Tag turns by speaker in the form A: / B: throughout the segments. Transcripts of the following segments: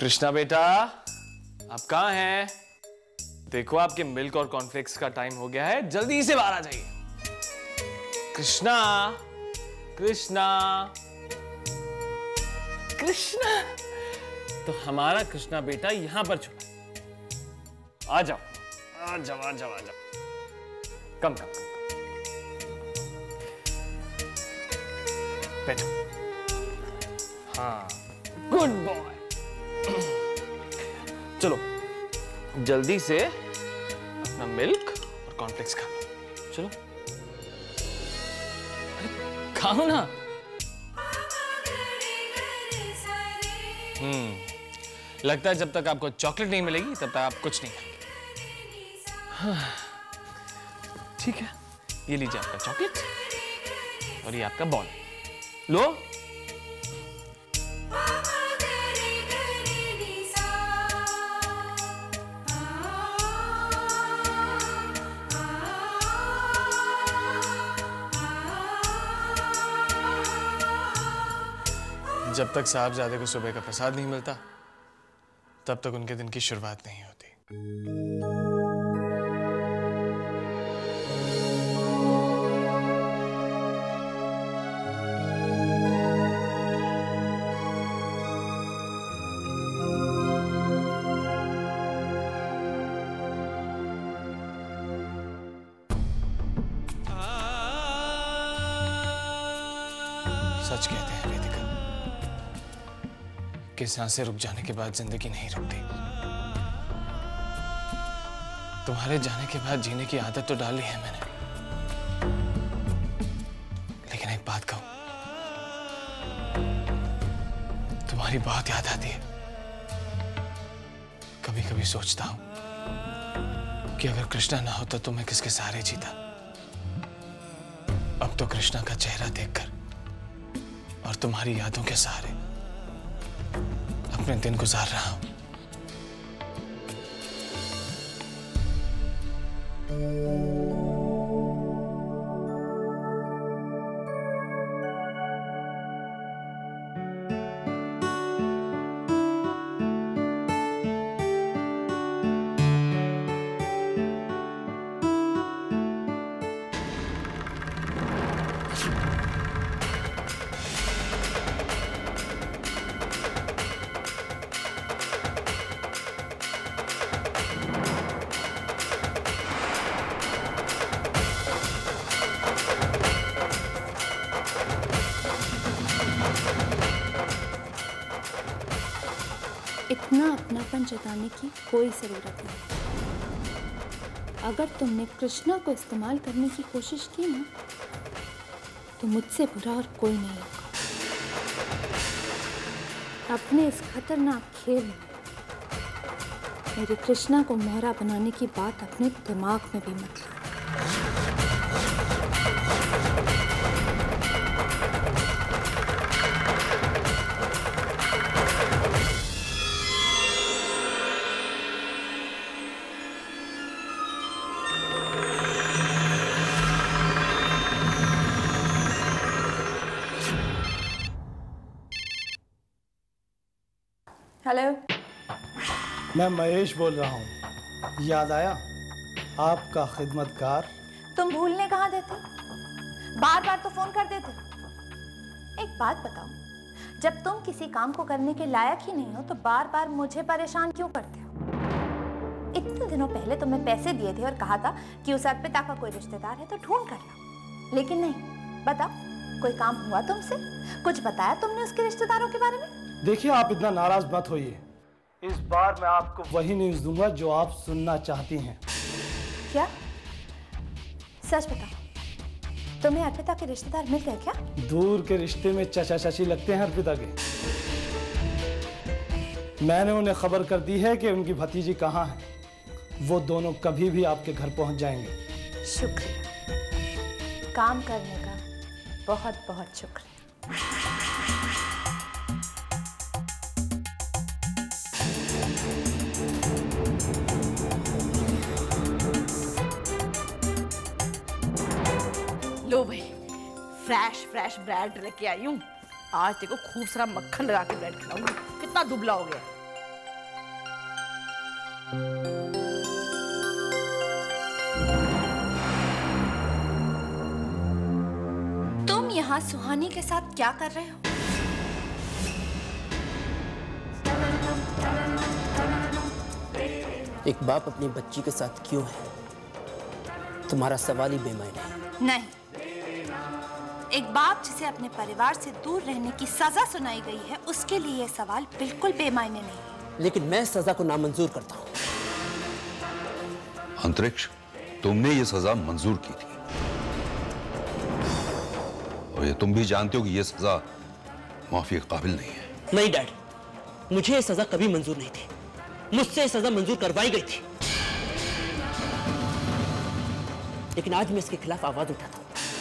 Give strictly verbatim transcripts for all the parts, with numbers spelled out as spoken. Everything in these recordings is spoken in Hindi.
A: कृष्णा बेटा, आप कहाँ हैं? देखो आपके मिल्क और कॉर्नफ्लेक्स का टाइम हो गया है, जल्दी से बाहर आ जाइए। कृष्णा, कृष्णा, कृष्णा। तो हमारा कृष्णा बेटा यहाँ पर छुपा। आ जाओ, आ जाओ, आ जाओ, आ जाओ। कम कम कम बैठो। हाँ, गुड बॉय। चलो जल्दी से अपना मिल्क और कॉर्नफ्लेक्स खा लो। चलो खाओ ना। हम्म लगता है जब तक आपको चॉकलेट नहीं मिलेगी तब तक आप कुछ नहीं खाएंगे। हाँ, ठीक है, ये लीजिए आपका चॉकलेट और ये आपका बॉल। लो। जब तक साहबजादे को सुबह का प्रसाद नहीं मिलता तब तक उनके दिन की शुरुआत नहीं होती। सच कहते हैं वेदिका कि सांसें रुक जाने के बाद जिंदगी नहीं रुकती। तुम्हारे जाने के बाद जीने की आदत तो डाली है मैंने, लेकिन एक बात कहूं, तुम्हारी बहुत याद आती है। कभी कभी सोचता हूं कि अगर कृष्णा ना होता तो मैं किसके सहारे जीता। अब तो कृष्णा का चेहरा देखकर और तुम्हारी यादों के सहारे अपने दिन गुजार रहा हूं।
B: इतना अपनापन जताने की कोई ज़रूरत नहीं। अगर तुमने कृष्णा को इस्तेमाल करने की कोशिश की ना तो मुझसे बुरा और कोई नहीं होगा। अपने इस खतरनाक खेल में मेरे कृष्णा को मोहरा बनाने की बात अपने दिमाग में भी मत ला। हेलो,
C: मैं महेश बोल रहा हूँ। याद आया आपका खिदमतगार।
B: तुम भूलने कहाँ देते, बार बार तो फोन कर देते। एक बात बताओ, जब तुम किसी काम को करने के लायक ही नहीं हो तो बार बार मुझे परेशान क्यों करते हो? इतने दिनों पहले तुम्हें पैसे दिए थे और कहा था कि उस अर्पिता का कोई रिश्तेदार है तो ढूंढ कर लाओ, लेकिन नहीं। बताओ, कोई काम हुआ तुमसे? कुछ बताया तुमने उसके रिश्तेदारों के बारे में?
C: देखिए, आप इतना नाराज मत होइए। इस बार मैं आपको वही न्यूज़ दूंगा जो आप सुनना चाहती हैं।
B: क्या? सच बताओ, तुम्हें अर्पिता के रिश्तेदार मिल गए क्या?
C: दूर के रिश्ते में चाचा चाची लगते हैं अर्पिता के। मैंने उन्हें खबर कर दी है कि उनकी भतीजी कहाँ है। वो दोनों कभी भी आपके घर पहुंच जाएंगे।
B: शुक्रिया, काम करने का बहुत बहुत शुक्रिया।
D: लो भाई, फ्रेश फ्रेश ब्रेड लेके आई हूँ। आज देखो खूब सारा मक्खन लगा के ब्रेड खिलाऊंगी। कितना दुबला हो गया।
B: तुम यहाँ सुहानी के साथ क्या कर रहे हो?
E: एक बाप अपनी बच्ची के साथ क्यों है, तुम्हारा सवाल ही बेमायने है।
B: नहीं, एक बाप जिसे अपने परिवार से दूर रहने की सजा सुनाई गई है, उसके लिए यह सवाल बिल्कुल बेमायने नहीं है।
E: लेकिन मैं सजा को नामंजूर करता हूँ।
F: अंतरिक्ष, तुमने ये सजा मंजूर की थी और ये तुम भी जानते हो कि ये सजा माफी के काबिल नहीं है।
E: नहीं डैड, मुझे ये सजा कभी मंजूर नहीं थी। मुझसे ये सजा मंजूर करवाई गई थी, लेकिन आज मैं इसके खिलाफ आवाज उठाता हूं।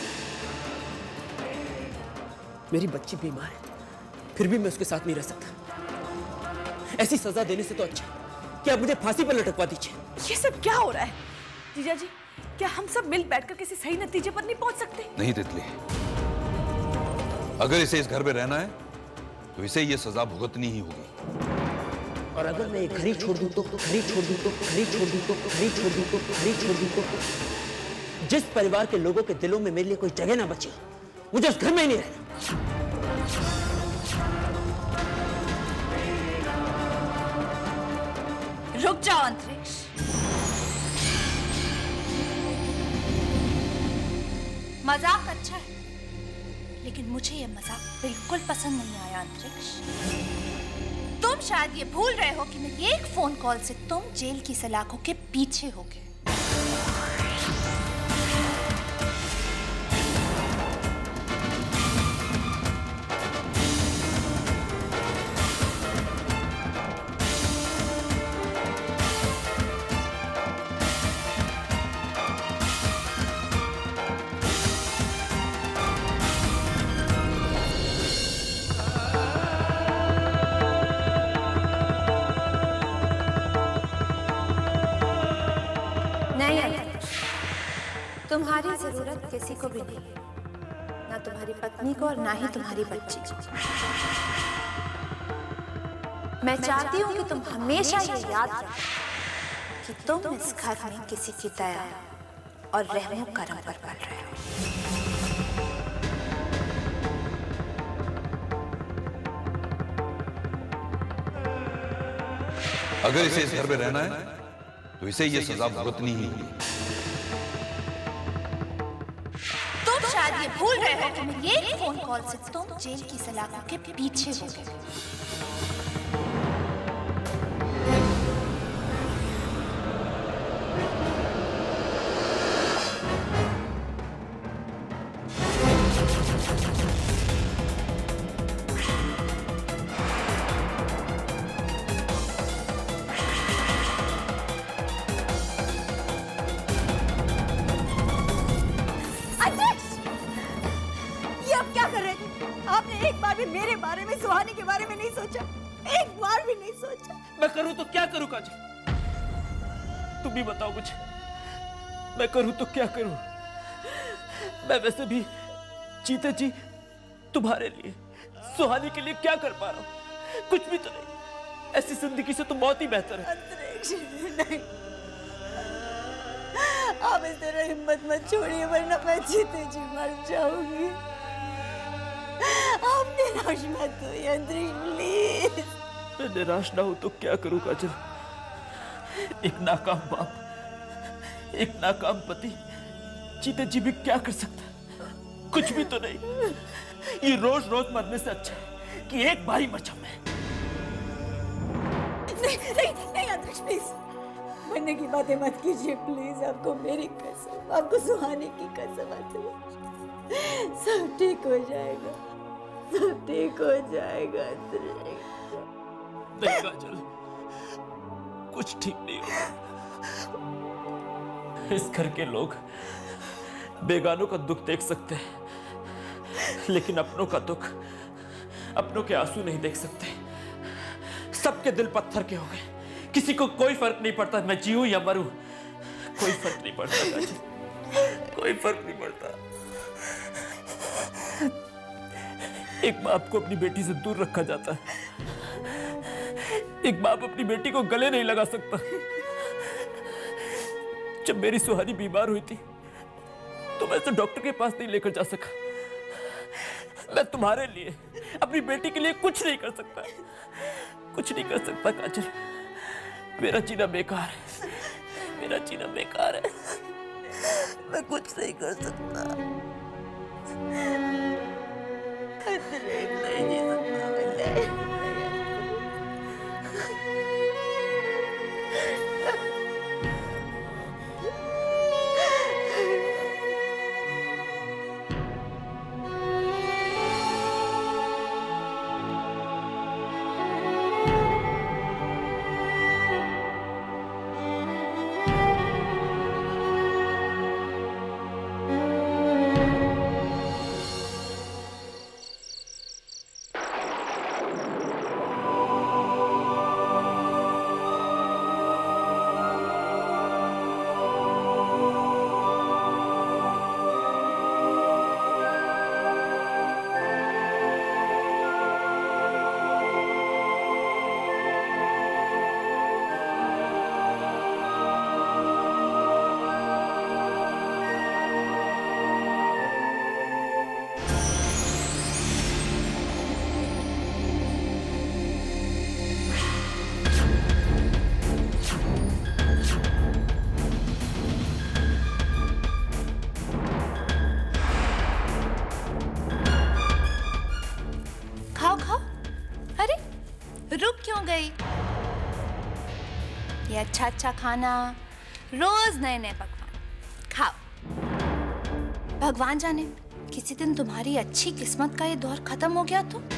E: मेरी बच्ची बीमार है, फिर भी मैं उसके साथ नहीं रह सकता। ऐसी सजा देने से तो अच्छा कि आप मुझे फांसी पर लटकवा दीजिए।
D: ये सब क्या हो रहा है जीजा जी? क्या हम सब मिल बैठकर किसी सही नतीजे पर नहीं पहुंच सकते?
F: नहीं तितली, अगर इसे इस घर में रहना है तो इसे ये सजा भुगतनी ही होगी।
E: और अगर मैं ये घर ही छोड़ दूं तो घर ही छोड़ दूं तो घर ही छोड़ दूं तो घर ही छोड़ दूं तो घर ही छोड़ दूं तो जिस परिवार के लोगों के दिलों में मेरे लिए कोई जगह ना बचे, मुझे उस घर में ही नहीं रहना।
B: रुक जाओ अंतरिक्ष। मजाक अच्छा है, लेकिन मुझे यह मजाक बिल्कुल पसंद नहीं आया अंतरिक्ष। तुम शायद ये भूल रहे हो कि मेरी एक फोन कॉल से तुम जेल की सलाखों के पीछे हो गए। तुम्हारी जरूरत किसी को भी नहीं है, ना तुम्हारी पत्नी को और ना ही तुम्हारी बच्ची को। मैं चाहती हूँ कि तुम हमेशा ये याद रखो कि तुम इस घर में किसी की दया और रहमो करम पर पल रहे हो।
F: अगर इसे इस घर में रहना है तो इसे ये सजा भुगतनी ही होगी।
B: शायद ये भूल रहे हो कि मेरी एक फोन कॉल से तुम जेल की सलाखों के पीछे हो गए।
D: मेरे बारे में, सुहानी के बारे में नहीं सोचा, एक बार भी नहीं सोचा।
E: मैं करूं तो क्या करूं काजल? तुम भी बताओ मुझे, मैं करूं तो क्या करूं? मैं वैसे भी जीते जी तुम्हारे लिए, सुहानी के लिए क्या कर पा रहा हूं? कुछ भी तो नहीं। ऐसी जिंदगी से तो मौत ही बेहतर है।
D: अंतरिक्ष, नहीं, आप इस तरह हिम्मत मत छोड़िए, वरना मैं जीते जी मर जाऊंगी। आप निराश मत होइए अंतरिक्ष, प्लीज।
E: मैं निराश ना हूं तो क्या करूं काजल? एक नाकाम बाप, एक नाकाम पति जीते जी भी क्या कर सकता है? कुछ भी तो नहीं। ये रोज रोज मरने से अच्छा है कि एक बार ही मर जाऊं मैं।
D: नहीं नहीं नहीं अंतरिक्ष, प्लीज मरने की बातें मत कीजिए प्लीज। आपको मेरी कसम, आपको सुहानी की कसम। सब ठीक हो जाएगा, सब ठीक हो जाएगा अंतरिक्ष।
E: नहीं काजल, कुछ ठीक नहीं होगा। इस घर के लोग बेगानों का दुख देख सकते हैं, लेकिन अपनों का दुख, अपनों के आंसू नहीं देख सकते। सबके दिल पत्थर के हो गए। किसी को कोई फर्क नहीं पड़ता मैं जीऊं या मरूं। कोई फर्क नहीं पड़ता काजल, कोई फर्क नहीं पड़ता। एक बाप को अपनी बेटी से दूर रखा जाता है, एक बाप अपनी बेटी को गले नहीं लगा सकता। जब मेरी सुहानी बीमार हुई थी तो मैं उसे डॉक्टर के पास नहीं लेकर जा सका। मैं तुम्हारे लिए, अपनी बेटी के लिए कुछ नहीं कर सकता, कुछ नहीं कर सकता काजल। मेरा जीना बेकार है, मेरा जीना बेकार है। मैं कुछ नहीं कर सकता, नहीं नहीं जी सकता मैं।
B: ये अच्छा अच्छा खाना, रोज नए नए पकवान खाओ। भगवान जाने किसी दिन तुम्हारी अच्छी किस्मत का ये दौर खत्म हो गया तो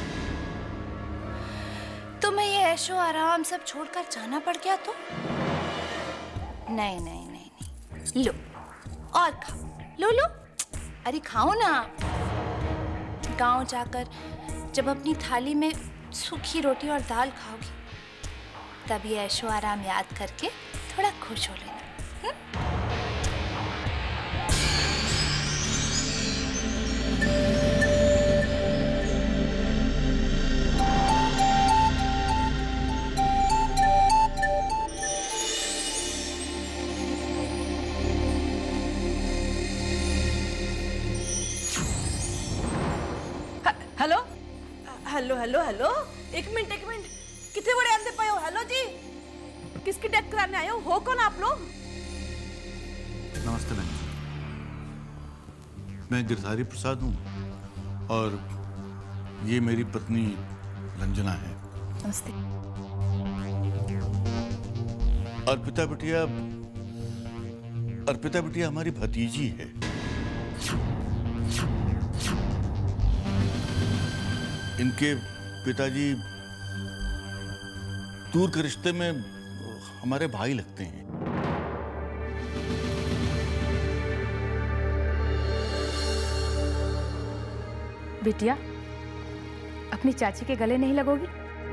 B: तुम्हें ये ऐशो आराम सब छोड़कर जाना पड़ गया तो नहीं नहीं नहीं नहीं, लो और खाओ, लो लो, अरे खाओ ना। गांव जाकर जब अपनी थाली में सूखी रोटी और दाल खाओगी तब ये ऐशो आराम याद करके थोड़ा खुश हो लेना।
G: हेलो हेलो हेलो हेलो एक मिनट एक मिनट, कितने बड़े आंदे पाए हो? हेलो जी, किसकी डेथ कराने आए हो? हो कौन आप लोग?
H: नमस्ते बहन, मैं गिरधारी प्रसाद हूँ और ये मेरी पत्नी रंजना है।
B: नमस्ते।
H: अर्पिता बिटिया अर्पिता बिटिया हमारी भतीजी है। इनके पिताजी दूर के रिश्ते में हमारे भाई लगते हैं।
I: बिटिया, अपनी चाची के गले नहीं लगोगी?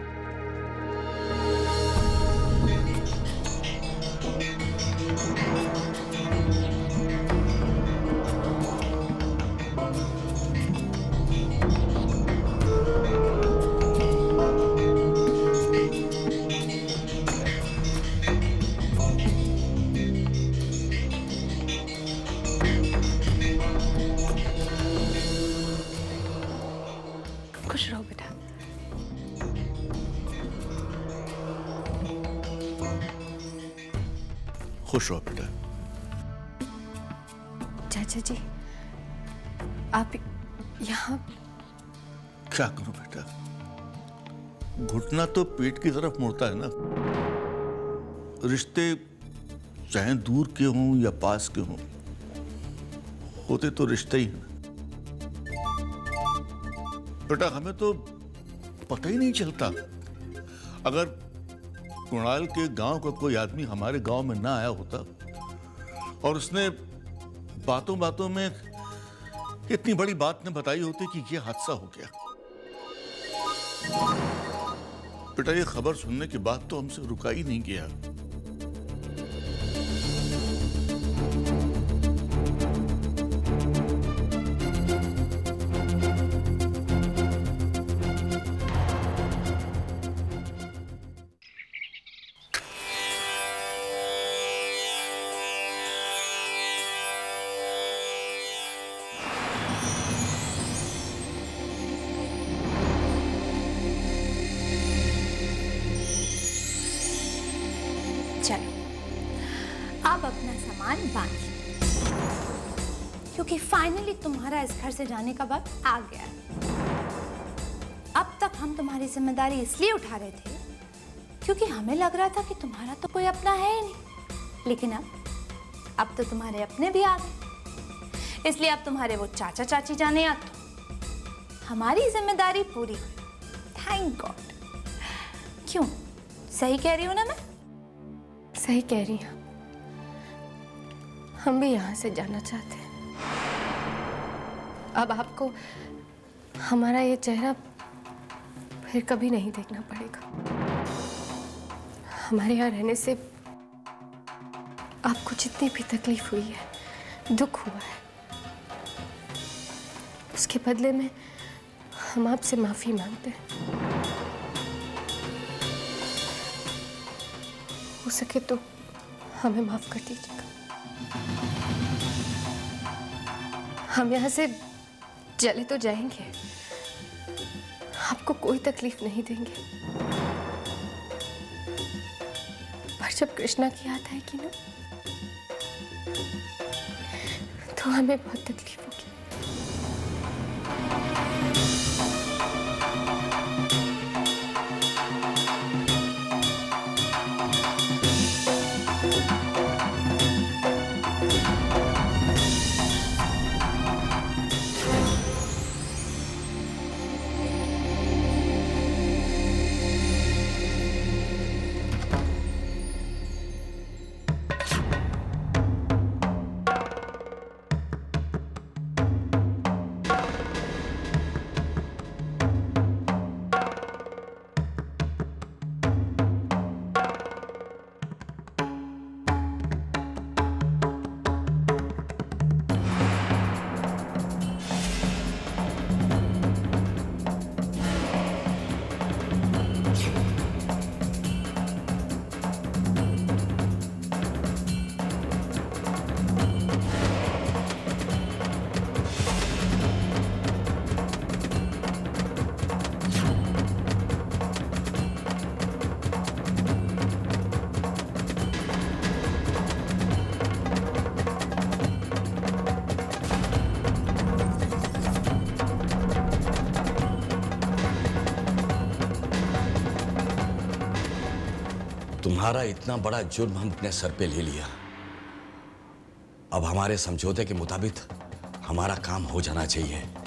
I: खुश रहो बेटा।
H: खुश रहो बेटा।
I: चाचा जी, आप यहाँ
H: क्या करूं बेटा, घुटना तो पेट की तरफ मुड़ता है ना। रिश्ते चाहे दूर के हों या पास के हों, होते तो रिश्ते ही हैं। बेटा हमें तो पता ही नहीं चलता, अगर कुणाल के गांव का कोई आदमी हमारे गांव में ना आया होता और उसने बातों बातों में इतनी बड़ी बात न बताई होती कि यह हादसा हो गया। बेटा ये खबर सुनने के बाद तो हमसे रुका ही नहीं गया।
B: कान बांध लो, क्योंकि फाइनली तुम्हारा इस घर से जाने का वक्त आ गया है। अब तक हम तुम्हारी जिम्मेदारी इसलिए उठा रहे थे क्योंकि हमें लग रहा था कि तुम्हारा तो कोई अपना है ही नहीं, लेकिन अब अब तो तुम्हारे अपने भी आ गए, इसलिए अब तुम्हारे वो चाचा चाची जाने या तो हमारी जिम्मेदारी पूरी हुई। Thank God. क्यों, सही कह रही हूं ना मैं?
I: सही कह रही हैं, हम भी यहाँ से जाना चाहते हैं। अब आपको हमारा ये चेहरा फिर कभी नहीं देखना पड़ेगा। हमारे यहाँ रहने से आपको जितनी भी तकलीफ हुई है, दुख हुआ है, उसके बदले में हम आपसे माफी मांगते हैं। हो सके तो हमें माफ कर दीजिएगा। हम यहाँ से चले तो जाएंगे, आपको कोई तकलीफ नहीं देंगे, पर जब कृष्णा की याद आएगी ना, तो हमें बहुत तकलीफ होगी।
J: तुम्हारा इतना बड़ा जुर्म हम अपने सर पे ले लिया। अब हमारे समझौते के मुताबिक हमारा काम हो जाना चाहिए।